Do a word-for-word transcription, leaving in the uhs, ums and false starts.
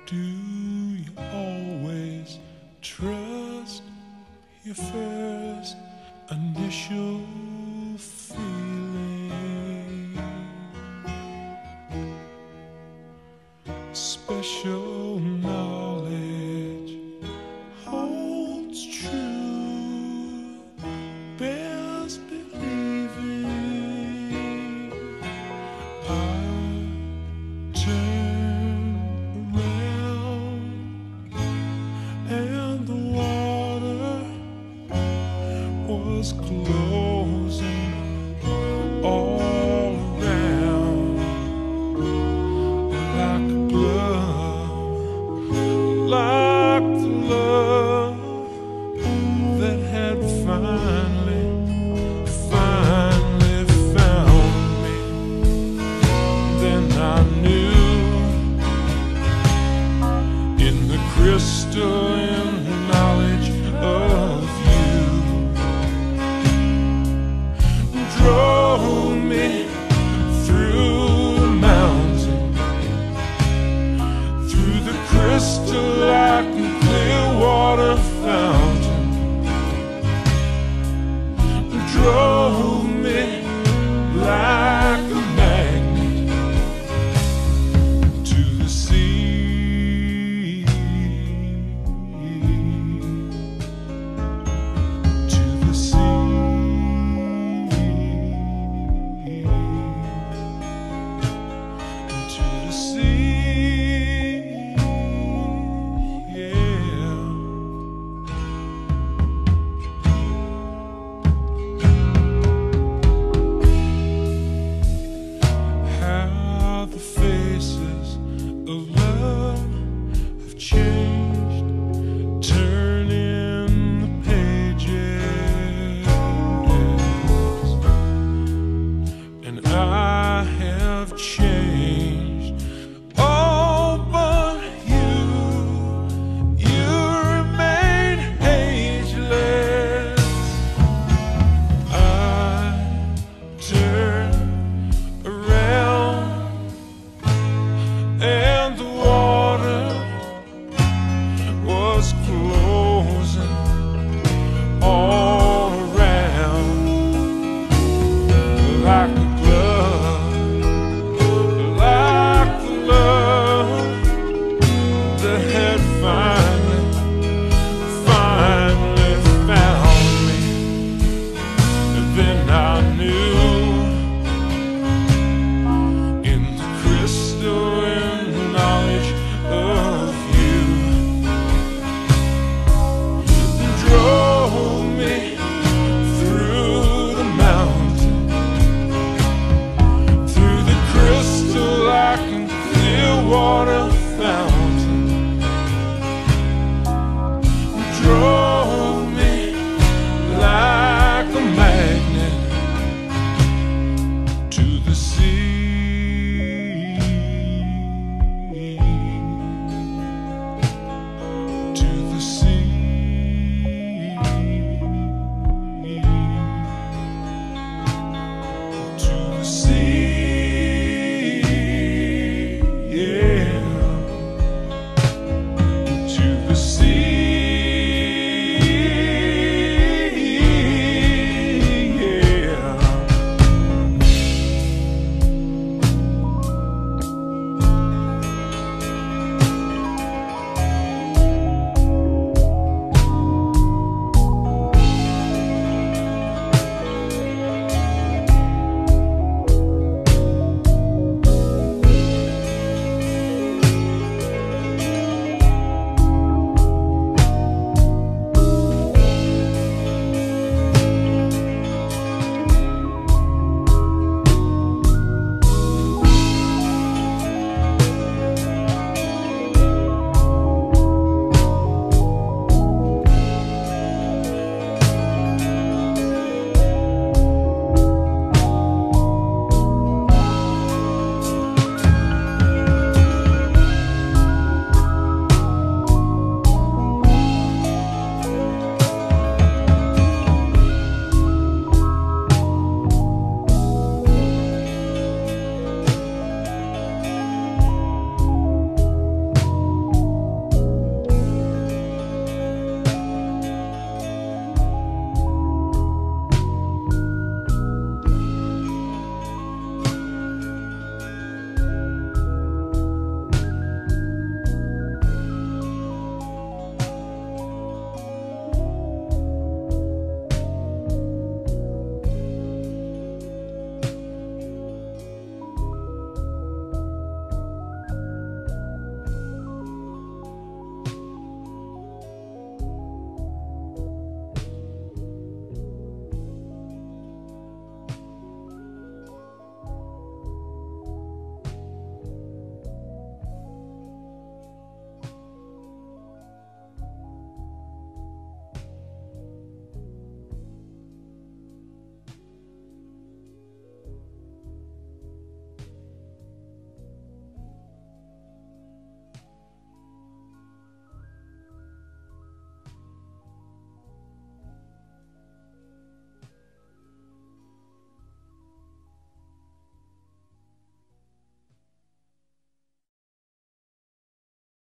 Do you always trust your first initial feeling? Special knowledge holds true, bears believing. I turn around and the water was closing all around like a glove, like the love that had finally, finally found me. Then I knew in the crystalline knowledge of you drove me through the mountain, through the crystalline clear water fountain, drove me like a magnet to the sea, to the sea, to the sea, yeah. How the faces of love have changed, turning the pages, and I have changed.